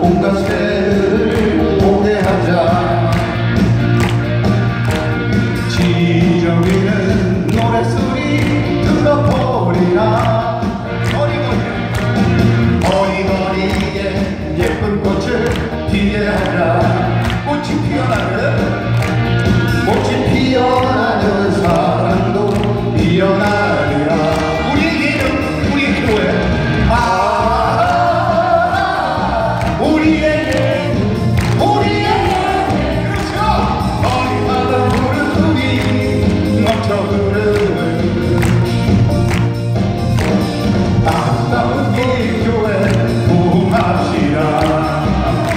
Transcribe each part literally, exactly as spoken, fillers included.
온갖 새를 보게 하자. 지저귀는 노랫소리 들어보리라. 거리거리 거리거리에 예쁜 꽃을 피게 하자. 꽃이 피어나는 꽃이 피어나는 사랑도 피어나리라. 우리 이름 우리 교회 아 우리에게 우리에게 그렇죠. 거리마다 푸른 넘쳐 흐르는 아름다운 이 교회 부흥합시다.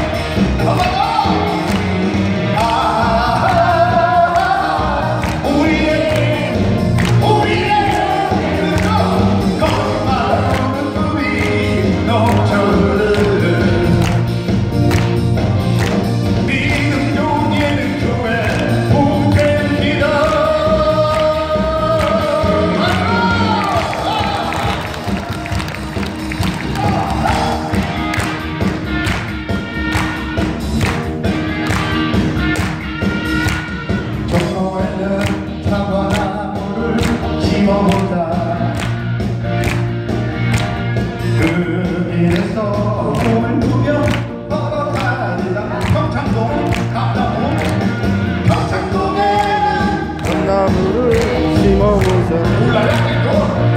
그길에서 몸을 두며 걸어가리라. 평창동 감나무 평창동에는 감나무를 심어보자. 몰라요.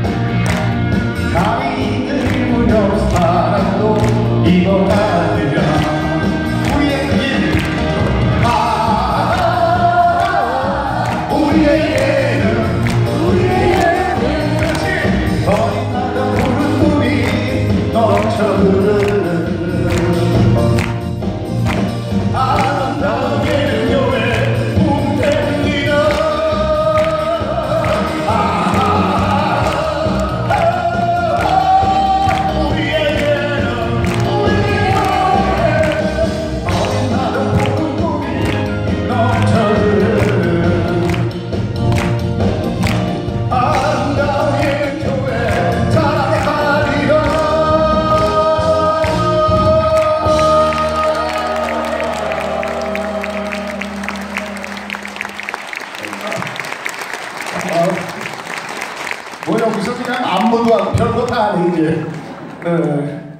가위를 무려 사랑도 입어가리라. 우리의 길 아 우리에게는 아름다운 예교의 웅대리라. 우리에게는 어린아름 푸른 꿈이 넘쳐흐르는 아름다운 예교의 사랑의 가리라. 뭐 여기서 그냥 안무도 하고 별거 다 하네 이제. 네.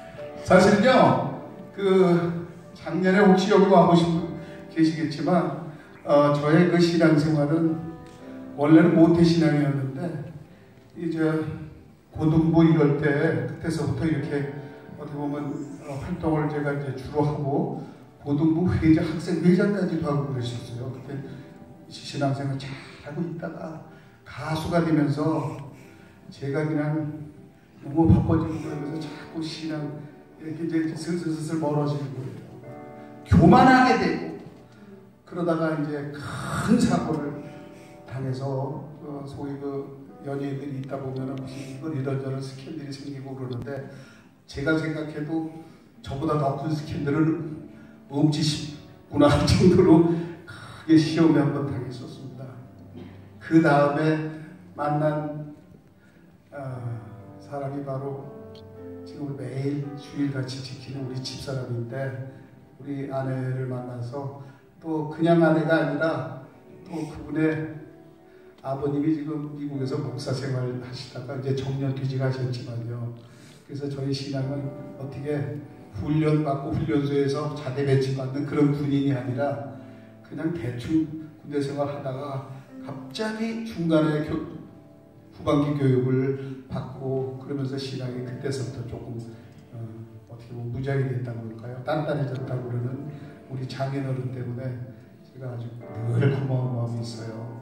사실은요 그 작년에 혹시 여기 와보신 분 계시겠지만 어, 저의 그 신앙생활은 원래는 모태신앙이었는데 이제 고등부 이럴 때 그때서부터 이렇게 어떻게 보면 어, 활동을 제가 이제 주로 하고 고등부 회장 학생 회장까지도 하고 그러셨어요. 그때 신앙생활 잘 하고 있다가 가수가 되면서 제가 그냥 너무 바빠지고 그러면서 자꾸 신앙 이렇게 이제 슬슬슬슬 멀어지는 거예요. 교만하게 되고 그러다가 이제 큰 사고를 당해서 어, 소위 그 연예인들이 있다 보면은 무슨 이건 이런저런 스캔들이 생기고 그러는데 제가 생각해도 저보다 더 큰 스캔들은 없지구나 할 정도로 크게 시험에 한번 당했었습니다. 그 다음에 만난 어, 사람이 바로 지금 매일 주일같이 지키는 우리 집사람인데 우리 아내를 만나서 또 그냥 아내가 아니라 또 그분의 아버님이 지금 미국에서 목사 생활을 하시다가 이제 정년 퇴직하셨지만요. 그래서 저희 신앙은 어떻게 훈련받고 훈련소에서 자대 배치받는 그런 군인이 아니라 그냥 대충 군대 생활 하다가 갑자기 중간에 교, 후반기 교육을 받고 그러면서 신앙이 그때서부터 조금 어, 어떻게 보면 무장이 됐다고 그럴까요? 단단해졌다고 그러는 우리 장인어른 때문에 제가 아주 늘 고마운 마음이 있어요.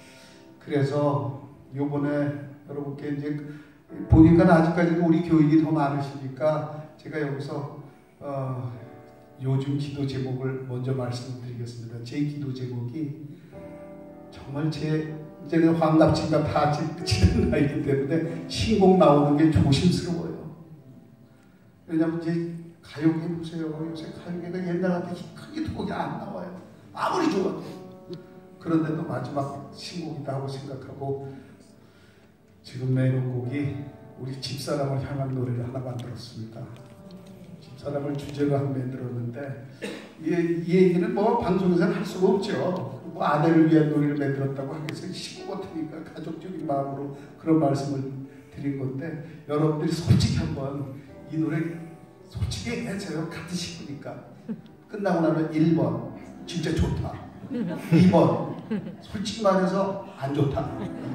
그래서 요번에 여러분께 이제 보니까 아직까지도 우리 교인이 더 많으시니까 제가 여기서 어, 요즘 기도 제목을 먼저 말씀드리겠습니다. 제 기도 제목이 정말 제 이제는 환갑친갑 다 치는 나이기 때문에 신곡 나오는 게 조심스러워요. 왜냐면 이제 가요계 보세요. 요새 가요계가 옛날 같은 크게 곡이 안 나와요. 아무리 좋아도. 그런데도 마지막 신곡이다 하고 생각하고 지금 내놓은 곡이 우리 집사람을 향한 노래를 하나 만들었습니다. 사람을 주제로 한 만들었는데 이, 이 얘기는 뭐 방송에서는 할 수가 없죠. 뭐 아내를 위한 노래를 만들었다고 하겠어요. 식구 같으니까 가족적인 마음으로 그런 말씀을 드린 건데 여러분들이 솔직히 한번 이 노래 솔직히 얘기하세요. 같은 식구니까. 끝나고 나면 일 번 진짜 좋다. 이 번 솔직히 말해서 안 좋다.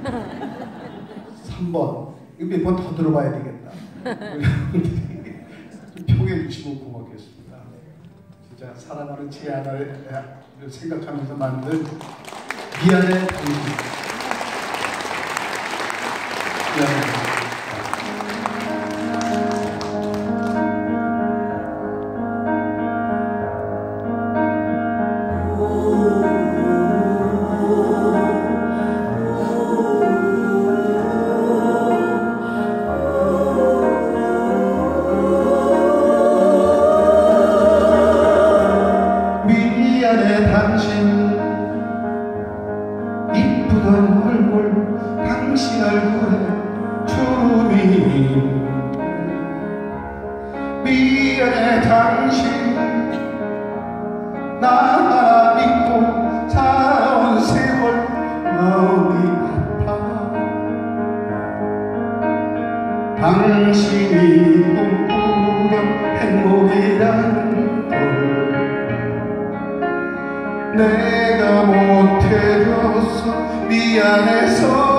삼 번 이거 몇 번 더 들어봐야 되겠다. 좀 평해 주시면 고맙겠습니다. 진짜 사랑하는 제 하나를 생각하면서 만든 미안해 당신. 미안해. 미안해 당신 나 믿고 살아온 세월 마음이 아파 당신이 꿈꾸던 행복이란 걸 내가 못해줘서 미안해서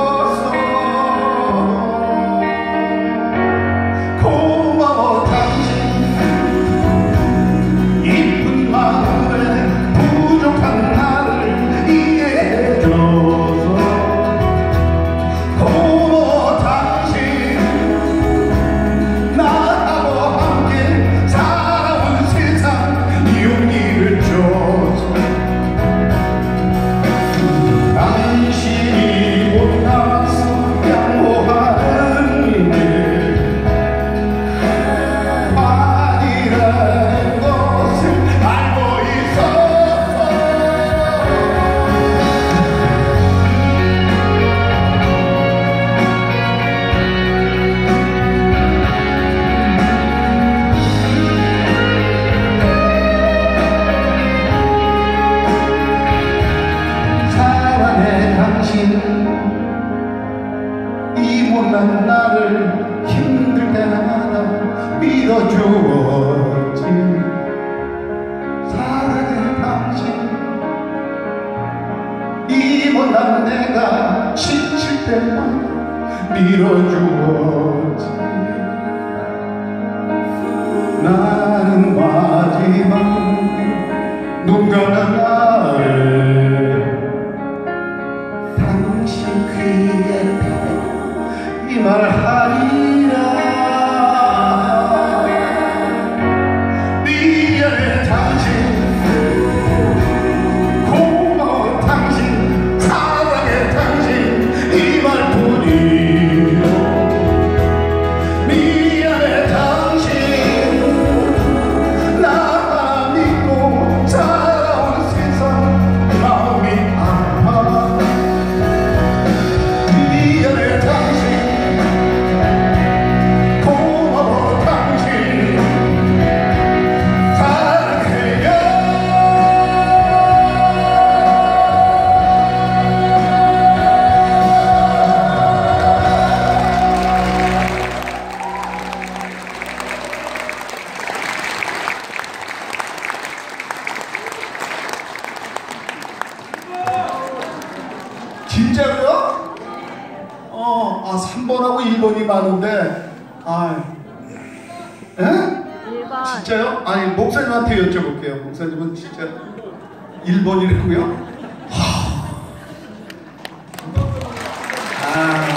이 못난 나를 힘들 때마다 믿어주었지 사랑해 당신 이 못난 내가 지칠 때마다 밀어주었지 나는 마지막 눈 감는 날에 당신 귀에 이 말하리라 미안해 당신 고마워 당신 사랑해 당신 이 말뿐이요 미안해 당신 나 믿고 살아온 세상 마음이 아파 미안해 당신 진짜로요? 어, 아, 삼 번하고 일 번이 많은데, 아, 에? 일 번. 진짜요? 아니, 목사님한테 여쭤볼게요. 목사님은 진짜 일 번이라고요? 하... 아.